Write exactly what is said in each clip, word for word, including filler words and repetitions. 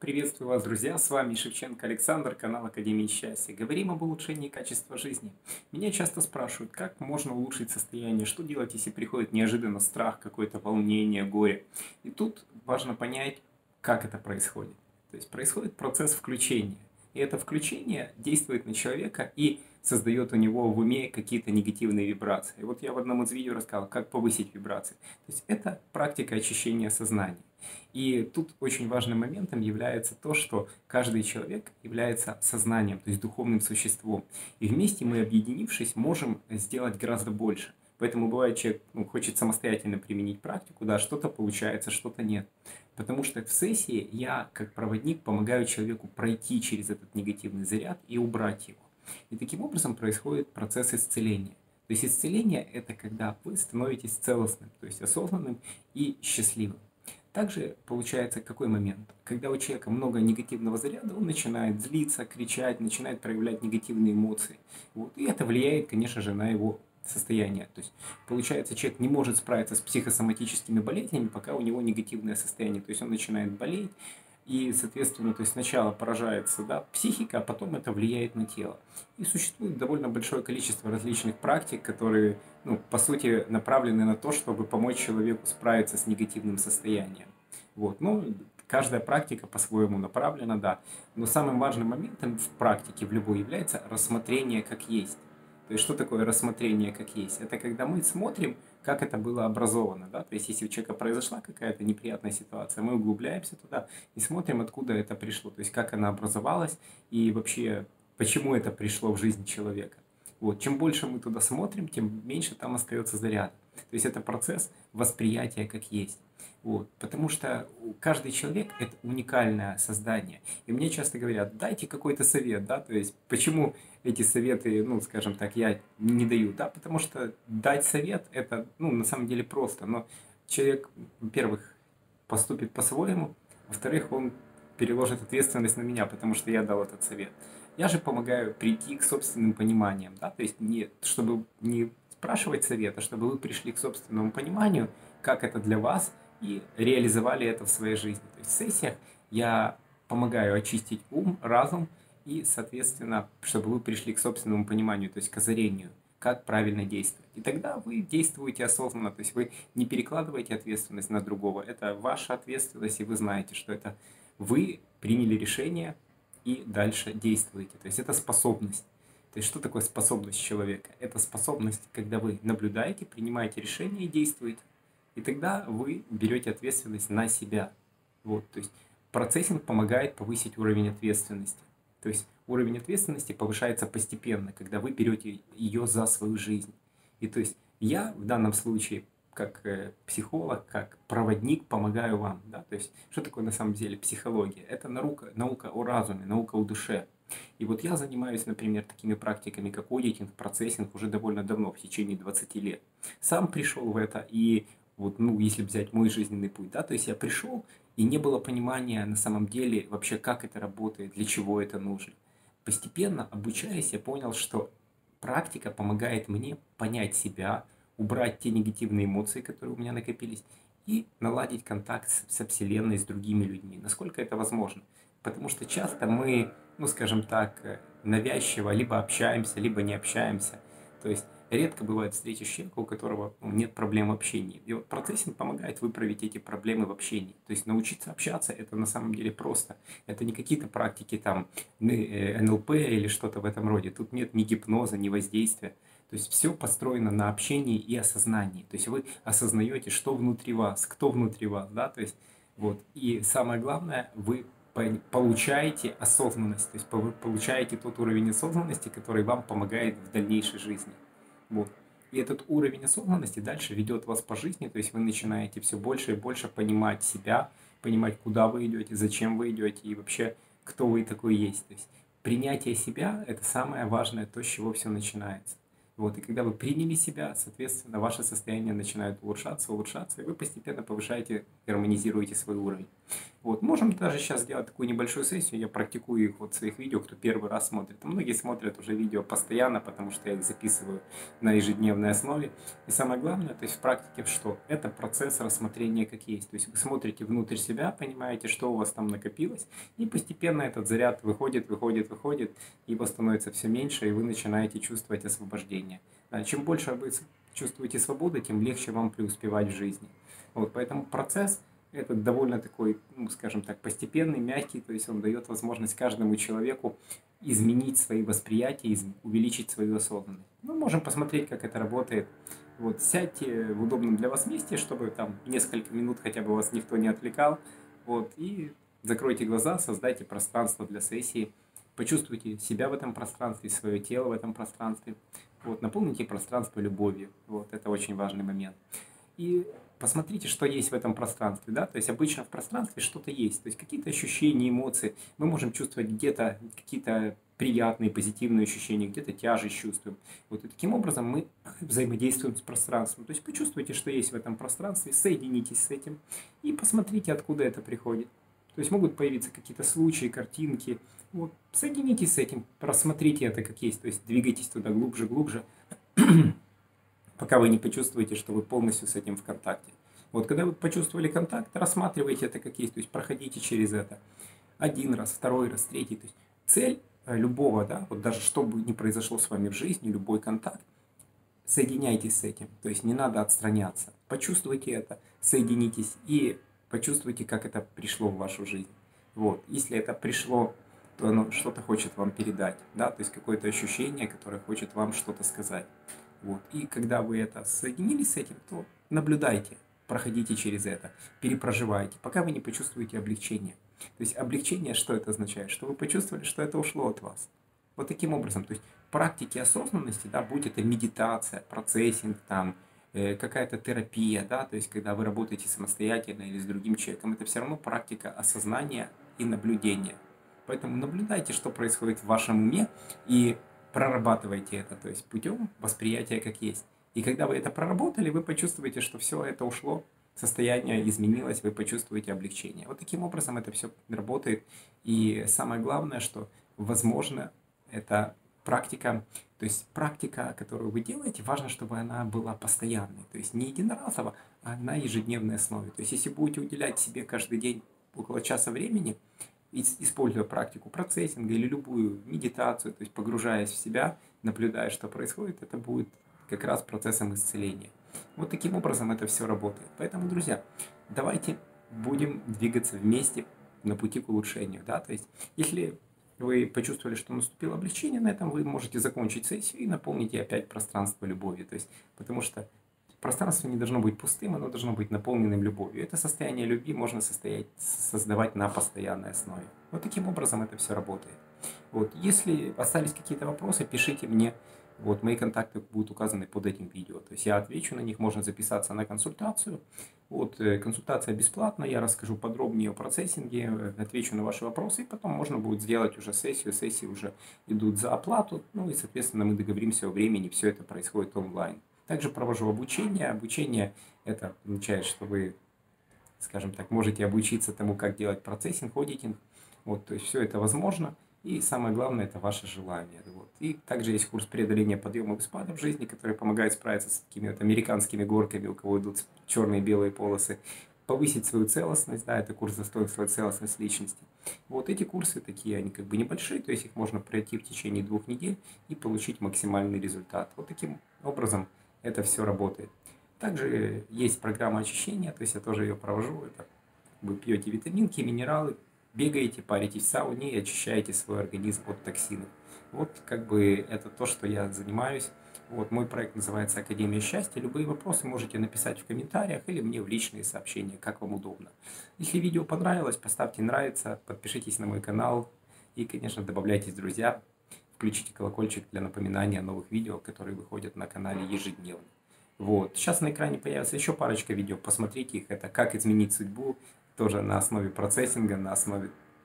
Приветствую вас, друзья! С вами Шевченко Александр, канал Академии Счастья. Говорим об улучшении качества жизни. Меня часто спрашивают, как можно улучшить состояние, что делать, если приходит неожиданно страх, какое-то волнение, горе. И тут важно понять, как это происходит. То есть происходит процесс включения. И это включение действует на человека и создает у него в уме какие-то негативные вибрации. И вот я в одном из видео рассказал, как повысить вибрации. То есть это практика очищения сознания. И тут очень важным моментом является то, что каждый человек является сознанием, то есть духовным существом. И вместе мы, объединившись, можем сделать гораздо больше. Поэтому бывает, человек ну, хочет самостоятельно применить практику, да, что-то получается, что-то нет. Потому что в сессии я, как проводник, помогаю человеку пройти через этот негативный заряд и убрать его. И таким образом происходит процесс исцеления. То есть исцеление – это когда вы становитесь целостным, то есть осознанным и счастливым. Также получается какой момент? Когда у человека много негативного заряда, он начинает злиться, кричать, начинает проявлять негативные эмоции. Вот. И это влияет, конечно же, на его состояние. То есть получается, человек не может справиться с психосоматическими болезнями, пока у него негативное состояние. То есть он начинает болеть, и, соответственно, то есть сначала поражается, да, психика, а потом это влияет на тело. И существует довольно большое количество различных практик, которые, ну, по сути, направлены на то, чтобы помочь человеку справиться с негативным состоянием. Вот. Ну, каждая практика по-своему направлена, да. Но самым важным моментом в практике, в любой, является рассмотрение как есть. То есть, что такое рассмотрение как есть? Это когда мы смотрим, как это было образовано. Да? То есть, если у человека произошла какая-то неприятная ситуация, мы углубляемся туда и смотрим, откуда это пришло. То есть, как она образовалась и вообще, почему это пришло в жизнь человека. Вот. Чем больше мы туда смотрим, тем меньше там остается заряда. То есть, это процесс восприятия как есть. Вот. Потому что каждый человек – это уникальное создание. И мне часто говорят, дайте какой-то совет, да, то есть почему эти советы, ну, скажем так, я не даю, да, потому что дать совет – это, ну, на самом деле просто, но человек, во-первых, поступит по-своему, во-вторых, он переложит ответственность на меня, потому что я дал этот совет. Я же помогаю прийти к собственным пониманиям, да, то есть не, чтобы не спрашивать совета, чтобы вы пришли к собственному пониманию, как это для вас, и реализовали это в своей жизни. То есть в сессиях я помогаю очистить ум, разум и, соответственно, чтобы вы пришли к собственному пониманию, то есть к озарению, как правильно действовать. И тогда вы действуете осознанно, то есть вы не перекладываете ответственность на другого. Это ваша ответственность, и вы знаете, что это вы приняли решение и дальше действуете. То есть это способность. То есть что такое способность человека? Это способность, когда вы наблюдаете, принимаете решение и действуете. И тогда вы берете ответственность на себя. Вот, то есть процессинг помогает повысить уровень ответственности. То есть уровень ответственности повышается постепенно, когда вы берете ее за свою жизнь. И то есть я в данном случае, как психолог, как проводник, помогаю вам. Да? То есть что такое на самом деле психология? Это наука, наука о разуме, наука о душе. И вот я занимаюсь, например, такими практиками, как аудитинг, процессинг уже довольно давно, в течение двадцати лет. Сам пришел в это, и вот, ну, если взять мой жизненный путь, да, то есть я пришел, и не было понимания на самом деле вообще, как это работает, для чего это нужно. Постепенно, обучаясь, я понял, что практика помогает мне понять себя, убрать те негативные эмоции, которые у меня накопились, и наладить контакт со Вселенной, с другими людьми, насколько это возможно. Потому что часто мы, ну, скажем так, навязчиво либо общаемся, либо не общаемся. То есть редко бывает встреча с человеком, у которого нет проблем в общении. И вот процессинг помогает выправить эти проблемы в общении. То есть научиться общаться – это на самом деле просто. Это не какие-то практики там эн эл пэ или что-то в этом роде. Тут нет ни гипноза, ни воздействия. То есть все построено на общении и осознании. То есть вы осознаете, что внутри вас, кто внутри вас. Да? То есть, вот. И самое главное, вы получаете осознанность, то есть получаете тот уровень осознанности, который вам помогает в дальнейшей жизни. Вот. И этот уровень осознанности дальше ведет вас по жизни, то есть вы начинаете все больше и больше понимать себя, понимать, куда вы идете, зачем вы идете и вообще, кто вы такой есть. То есть принятие себя – это самое важное, то, с чего все начинается. Вот, и когда вы приняли себя, соответственно, ваше состояние начинает улучшаться, улучшаться, и вы постепенно повышаете, гармонизируете свой уровень. Вот, можем даже сейчас сделать такую небольшую сессию, я практикую их вот в своих видео, кто первый раз смотрит. А многие смотрят уже видео постоянно, потому что я их записываю на ежедневной основе. И самое главное, то есть в практике, что это процесс рассмотрения как есть. То есть вы смотрите внутрь себя, понимаете, что у вас там накопилось, и постепенно этот заряд выходит, выходит, выходит, его становится все меньше, и вы начинаете чувствовать освобождение. А чем больше вы чувствуете свободу, тем легче вам преуспевать в жизни. Вот, поэтому процесс этот довольно такой, ну, скажем так, постепенный, мягкий, то есть он дает возможность каждому человеку изменить свои восприятия, из- увеличить свою осознанность. Мы можем посмотреть, как это работает. Вот, сядьте в удобном для вас месте, чтобы там несколько минут хотя бы вас никто не отвлекал. Вот, и закройте глаза, создайте пространство для сессии. Почувствуйте себя в этом пространстве, свое тело в этом пространстве. Вот, наполните пространство любовью. Вот, это очень важный момент. И посмотрите, что есть в этом пространстве, да, то есть обычно в пространстве что-то есть, то есть какие-то ощущения, эмоции, мы можем чувствовать где-то какие-то приятные, позитивные ощущения, где-то тяжесть чувствуем. Вот и таким образом мы взаимодействуем с пространством. То есть почувствуйте, что есть в этом пространстве, соединитесь с этим и посмотрите, откуда это приходит. То есть могут появиться какие-то случаи, картинки. Вот, соединитесь с этим, рассмотрите это как есть, то есть двигайтесь туда глубже, глубже, пока вы не почувствуете, что вы полностью с этим в контакте. Вот когда вы почувствовали контакт, рассматривайте это как есть, то есть проходите через это один раз, второй раз, третий. То есть цель э, любого, да, вот даже что бы ни произошло с вами в жизни, любой контакт, соединяйтесь с этим, то есть не надо отстраняться. Почувствуйте это, соединитесь и почувствуйте, как это пришло в вашу жизнь. Вот, если это пришло, то оно что-то хочет вам передать, да, то есть какое-то ощущение, которое хочет вам что-то сказать. Вот. И когда вы это соединились с этим, то наблюдайте, проходите через это, перепроживайте, пока вы не почувствуете облегчение. То есть облегчение, что это означает? Что вы почувствовали, что это ушло от вас. Вот таким образом, то есть практики осознанности, да, будь это медитация, процессинг, там, э, какая-то терапия, да, то есть когда вы работаете самостоятельно или с другим человеком, это все равно практика осознания и наблюдения. Поэтому наблюдайте, что происходит в вашем уме, и прорабатывайте это, то есть путем восприятия как есть. И когда вы это проработали, вы почувствуете, что все это ушло, состояние изменилось, вы почувствуете облегчение. Вот таким образом это все работает. И самое главное, что возможно, это практика, то есть практика, которую вы делаете, важно, чтобы она была постоянной, то есть не единоразово, а на ежедневной основе. То есть если будете уделять себе каждый день около часа времени, используя практику процессинга или любую медитацию, то есть погружаясь в себя, наблюдая, что происходит, это будет как раз процессом исцеления. Вот таким образом это все работает. Поэтому, друзья, давайте будем двигаться вместе на пути к улучшению. Да? То есть, если вы почувствовали, что наступило облегчение, на этом вы можете закончить сессию и наполните опять пространство любовью. То есть, потому что пространство не должно быть пустым, оно должно быть наполненным любовью. Это состояние любви можно состоять, создавать на постоянной основе. Вот таким образом это все работает. Вот. Если остались какие-то вопросы, пишите мне. Вот, мои контакты будут указаны под этим видео. То есть я отвечу на них, можно записаться на консультацию. Вот, консультация бесплатная, я расскажу подробнее о процессинге, отвечу на ваши вопросы, и потом можно будет сделать уже сессию. Сессии уже идут за оплату, ну и, соответственно, мы договоримся о времени, все это происходит онлайн. Также провожу обучение. Обучение это означает, что вы, скажем так, можете обучиться тому, как делать процессинг, аудитинг. Вот, то есть все это возможно. И самое главное, это ваше желание. Вот. И также есть курс преодоления подъемов и спадов в жизни, который помогает справиться с такими вот американскими горками, у кого идут черные и белые полосы, повысить свою целостность, да, это курс достоинства и целостность личности. Вот эти курсы такие, они как бы небольшие, то есть их можно пройти в течение двух недель и получить максимальный результат. Вот таким образом это все работает. Также есть программа очищения, то есть я тоже ее провожу. Это вы пьете витаминки, минералы, бегаете, паритесь в сауне и очищаете свой организм от токсинов. Вот как бы это то, что я занимаюсь. Вот мой проект называется Академия счастья. Любые вопросы можете написать в комментариях или мне в личные сообщения, как вам удобно. Если видео понравилось, поставьте нравится, подпишитесь на мой канал и, конечно, добавляйтесь в друзья. Включите колокольчик для напоминания о новых видео, которые выходят на канале ежедневно. Вот. Сейчас на экране появится еще парочка видео, посмотрите их. Это «Как изменить судьбу», тоже на основе процессинга, на основе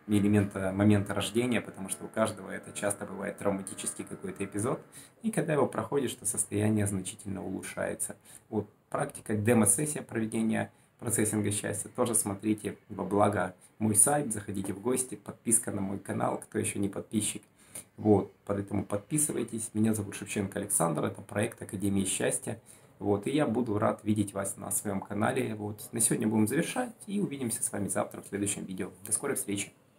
элемента момента рождения, потому что у каждого это часто бывает травматический какой-то эпизод, и когда его проходишь, то состояние значительно улучшается. Вот практика демо-сессия проведения процессинга счастья тоже смотрите во благо мой сайт, заходите в гости, подписка на мой канал, кто еще не подписчик. Вот, поэтому подписывайтесь. Меня зовут Шевченко Александр, это проект Академии счастья. Вот, и я буду рад видеть вас на своем канале. Вот, на сегодня будем завершать и увидимся с вами завтра в следующем видео. До скорой встречи!